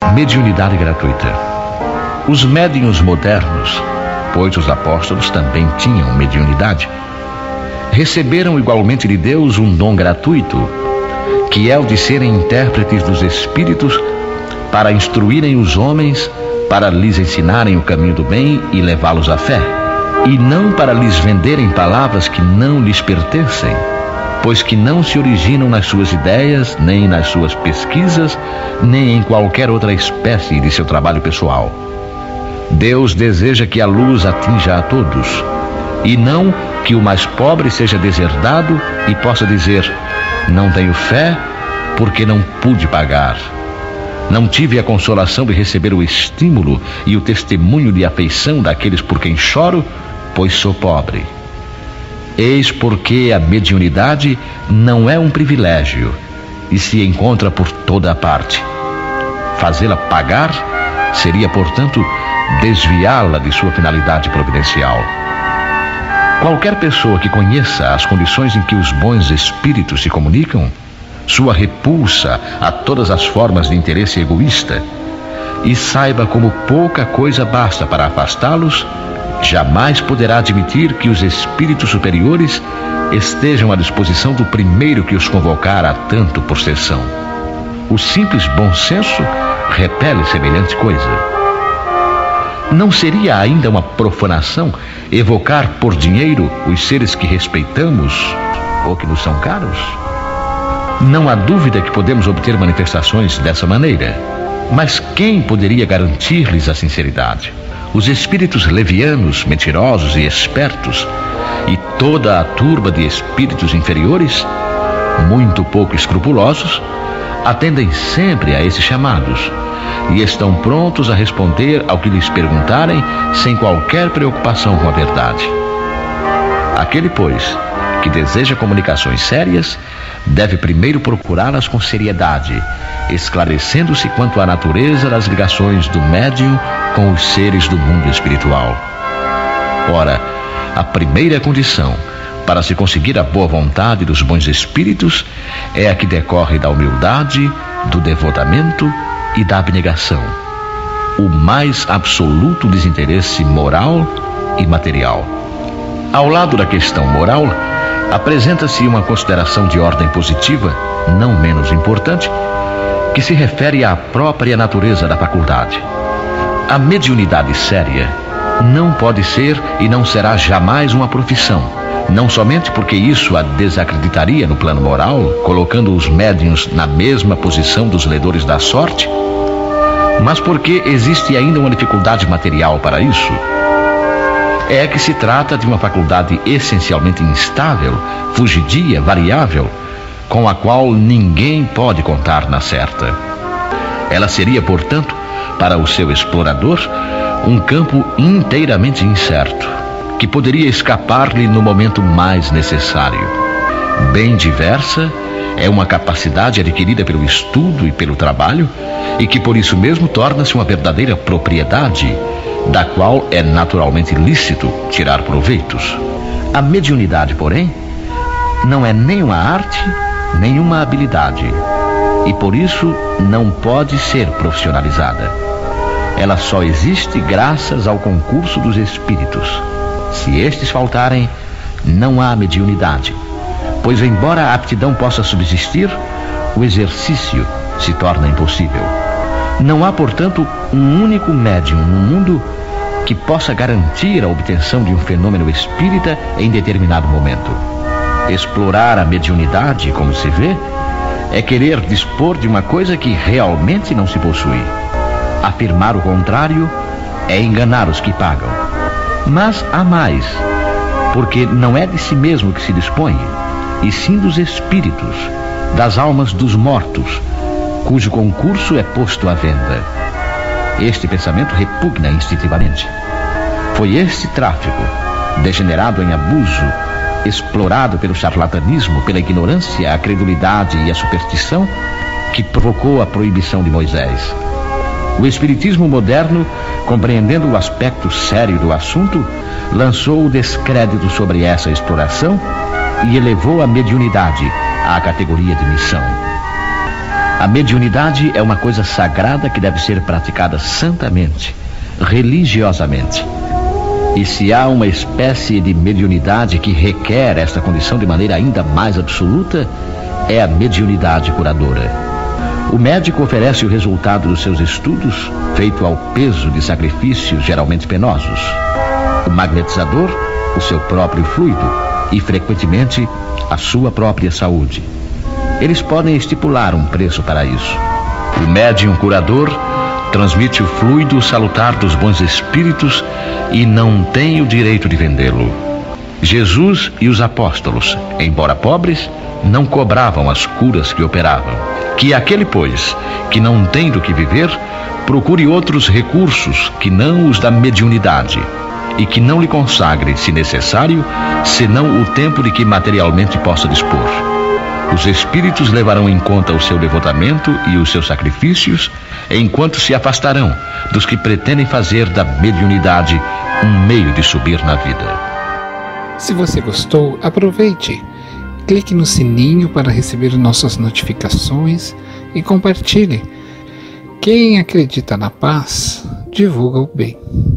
Mediunidade gratuita. Os médiuns modernos, pois os apóstolos também tinham mediunidade, receberam igualmente de Deus um dom gratuito, que é o de serem intérpretes dos Espíritos para instruírem os homens, para lhes ensinarem o caminho do bem e levá-los à fé, e não para lhes venderem palavras que não lhes pertencem, pois que não se originam nas suas ideias, nem nas suas pesquisas, nem em qualquer outra espécie de seu trabalho pessoal. Deus deseja que a luz atinja a todos, e não que o mais pobre seja deserdado e possa dizer: não tenho fé porque não pude pagar. Não tive a consolação de receber o estímulo e o testemunho de afeição daqueles por quem choro, pois sou pobre. Eis porque a mediunidade não é um privilégio e se encontra por toda a parte. Fazê-la pagar seria, portanto, desviá-la de sua finalidade providencial. Qualquer pessoa que conheça as condições em que os bons espíritos se comunicam, sua repulsa a todas as formas de interesse egoísta, e saiba como pouca coisa basta para afastá-los, jamais poderá admitir que os espíritos superiores estejam à disposição do primeiro que os convocar a tanto processão. O simples bom senso repele semelhante coisa. Não seria ainda uma profanação evocar por dinheiro os seres que respeitamos ou que nos são caros? Não há dúvida que podemos obter manifestações dessa maneira, mas quem poderia garantir-lhes a sinceridade? Os espíritos levianos, mentirosos e espertos, e toda a turba de espíritos inferiores, muito pouco escrupulosos, atendem sempre a esses chamados e estão prontos a responder ao que lhes perguntarem sem qualquer preocupação com a verdade. Aquele, pois, que deseja comunicações sérias, deve primeiro procurá-las com seriedade, esclarecendo-se quanto à natureza das ligações do médium com os seres do mundo espiritual. Ora, a primeira condição para se conseguir a boa vontade dos bons espíritos é a que decorre da humildade, do devotamento e da abnegação, o mais absoluto desinteresse moral e material. Ao lado da questão moral, apresenta-se uma consideração de ordem positiva, não menos importante, que se refere à própria natureza da faculdade. A mediunidade séria não pode ser e não será jamais uma profissão, não somente porque isso a desacreditaria no plano moral, colocando os médiuns na mesma posição dos ledores da sorte, mas porque existe ainda uma dificuldade material para isso. É que se trata de uma faculdade essencialmente instável, fugidia, variável, com a qual ninguém pode contar na certa. Ela seria, portanto, para o seu explorador, um campo inteiramente incerto, que poderia escapar-lhe no momento mais necessário. Bem diversa é uma capacidade adquirida pelo estudo e pelo trabalho, e que por isso mesmo torna-se uma verdadeira propriedade, da qual é naturalmente lícito tirar proveitos. A mediunidade, porém, não é nem uma arte, nem uma habilidade, e por isso não pode ser profissionalizada. Ela só existe graças ao concurso dos espíritos. Se estes faltarem, não há mediunidade, pois embora a aptidão possa subsistir, o exercício se torna impossível. Não há, portanto, um único médium no mundo que possa garantir a obtenção de um fenômeno espírita em determinado momento. Explorar a mediunidade, como se vê, é querer dispor de uma coisa que realmente não se possui. Afirmar o contrário é enganar os que pagam. Mas há mais, porque não é de si mesmo que se dispõe, e sim dos espíritos, das almas dos mortos, cujo concurso é posto à venda. Este pensamento repugna instintivamente. Foi este tráfico, degenerado em abuso, explorado pelo charlatanismo, pela ignorância, a credulidade e a superstição, que provocou a proibição de Moisés. O espiritismo moderno, compreendendo o aspecto sério do assunto, lançou o descrédito sobre essa exploração e elevou a mediunidade à categoria de missão. A mediunidade é uma coisa sagrada que deve ser praticada santamente, religiosamente. E se há uma espécie de mediunidade que requer esta condição de maneira ainda mais absoluta, é a mediunidade curadora. O médico oferece o resultado dos seus estudos, feito ao peso de sacrifícios geralmente penosos. O magnetizador, o seu próprio fluido e, frequentemente, a sua própria saúde. Eles podem estipular um preço para isso. O médium curador transmite o fluido salutar dos bons espíritos e não tem o direito de vendê-lo. Jesus e os apóstolos, embora pobres, não cobravam as curas que operavam. Que aquele, pois, que não tem do que viver, procure outros recursos que não os da mediunidade e que não lhe consagre, se necessário, senão o tempo de que materialmente possa dispor. Os espíritos levarão em conta o seu devotamento e os seus sacrifícios, enquanto se afastarão dos que pretendem fazer da mediunidade um meio de subir na vida. Se você gostou, aproveite. Clique no sininho para receber nossas notificações e compartilhe. Quem acredita na paz, divulga o bem.